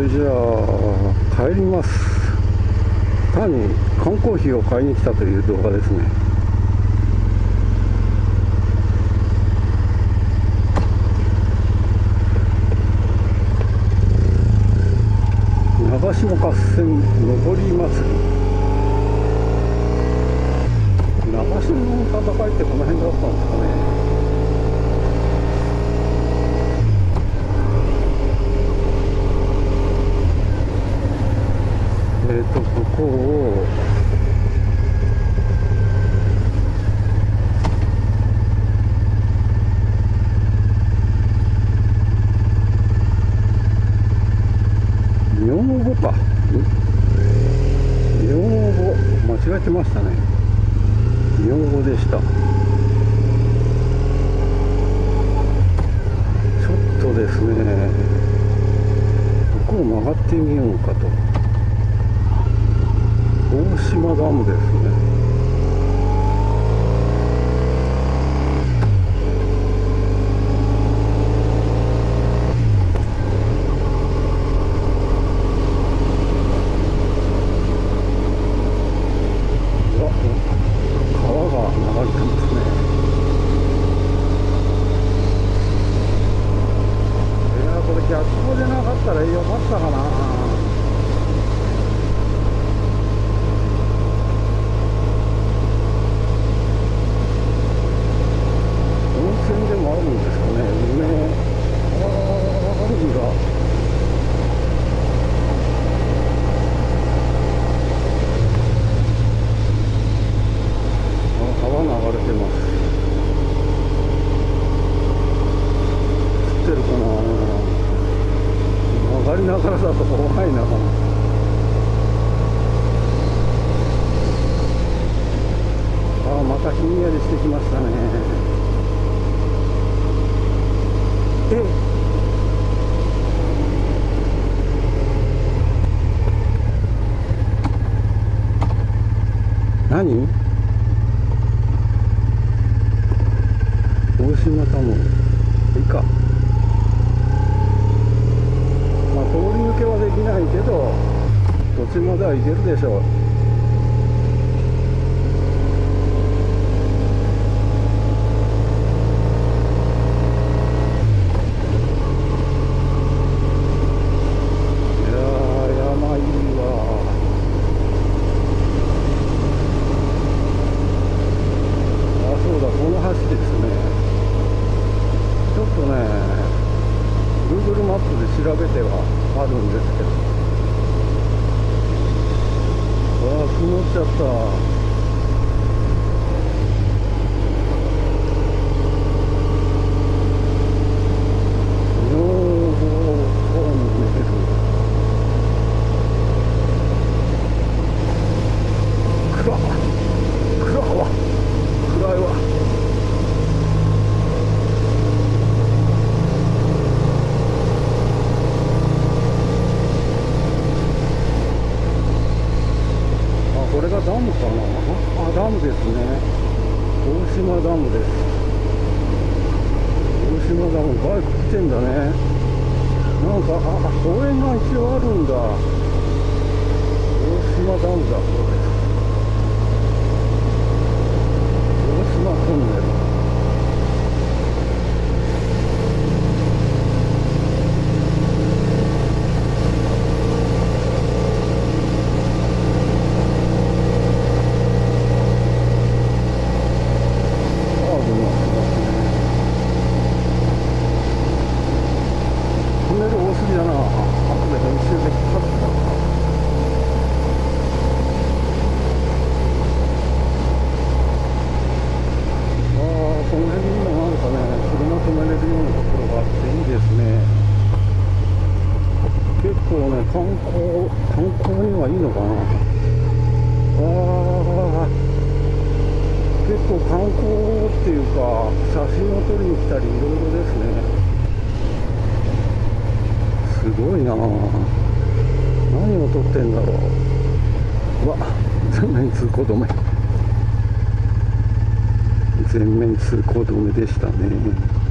じゃあ帰ります。単に缶コーヒーを買いに来たという動画ですね。長島合戦のぼり祭り。長島の戦いってこの辺だったんですかね。ここを妙保か。妙保、間違えてましたね。妙保でした。ちょっとですね、ここを曲がってみようかと。大島ダムですね。逆光でなかったらよかったかな。温泉でもあるんですかね。海が川流れてます。映ってるかな。曲がりながらだと怖いな。またひんやりしてきましたね。何？大島ダムいいか。通り抜けはできないけど途中までは行けるでしょう。いやー、山いいわ。そうだ、この橋ですね。ちょっとねGoogle マップで調べてはあるんですけど、曇っちゃった。暗いわ。これがダムかな。ダムですね。大島ダムです。大島ダム、バイク来てんだね。なんか公園が一応あるんだ。大島ダムだそうです。大島トンネル。観光にはいいのかな。結構観光っていうか写真を撮りに来たりいろいろですね。すごいな。何を撮ってんだろう。全面通行止め。全面通行止めでしたね。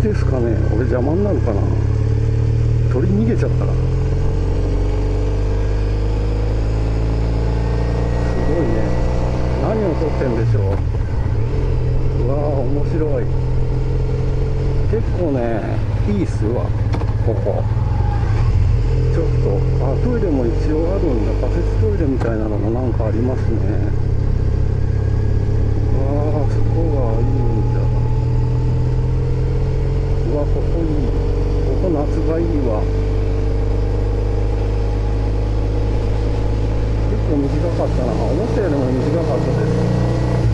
ですかね。俺邪魔になるかな。鳥逃げちゃったら。すごいね。何を撮ってんでしょう。うわー、面白い。結構ね、いいっすわ、ここ。ちょっと、トイレも一応あるんだ。仮設トイレみたいなのもなんかありますね。あそこがいいんだ。うわ、ここいい。ここ夏がいいわ。結構短かったな。思ったよりも短かったです。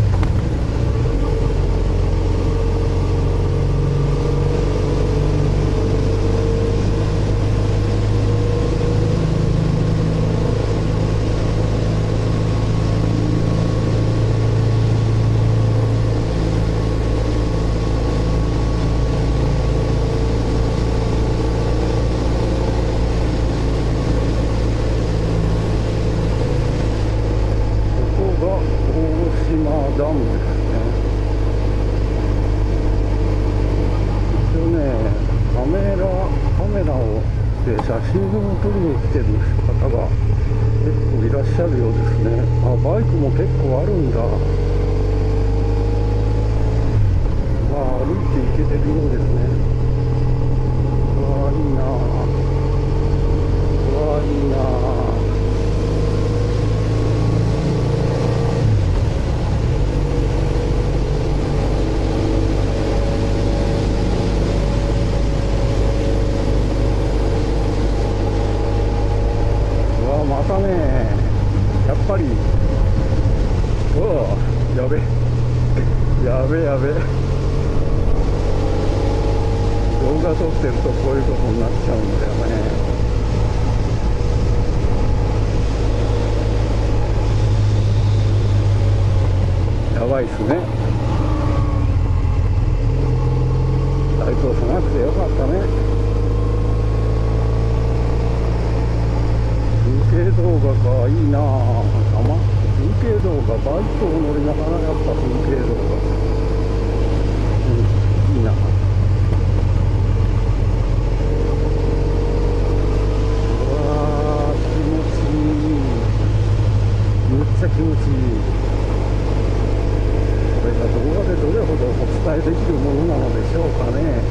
ダムですね。一応ね、カメラをで写真を撮りに来てる方が結構いらっしゃるようですね。バイクも結構あるんだ。歩いて行けてるようですね。うわー、いいな。うわー、いいな。またね、やっぱり、うわやべやべやべ、動画撮ってるとこういうことになっちゃうんだよね。やばいっすね。ライトをしなくてよかったね。風景動画か、いいなぁ。風景動画、バイクを乗りながらやっぱ風景動画。いいな。うわー、気持ちいい。めっちゃ気持ちいい。これが動画でどれほどお伝えできるものなのでしょうかね。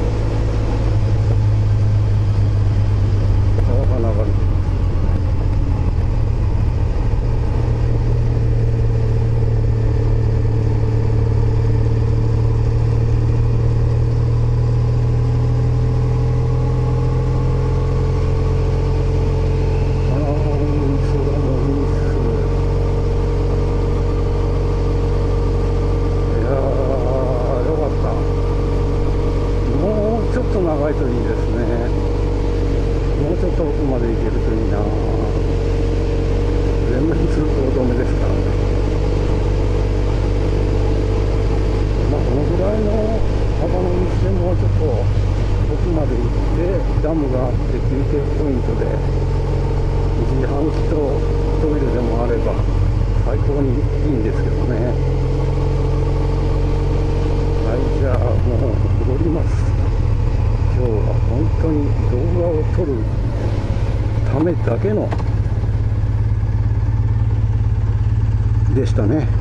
川が流れて長いといいですね。もうちょっと奥まで行けるといいな。全面通行止めですからね。このぐらいの幅の道でもうちょっと奥まで行ってダムがあって休憩ポイントで自販機とトイレでもあれば最高にいいんですけどね。はい、じゃあもう戻ります。今日は本当に動画を撮るためだけのでしたね。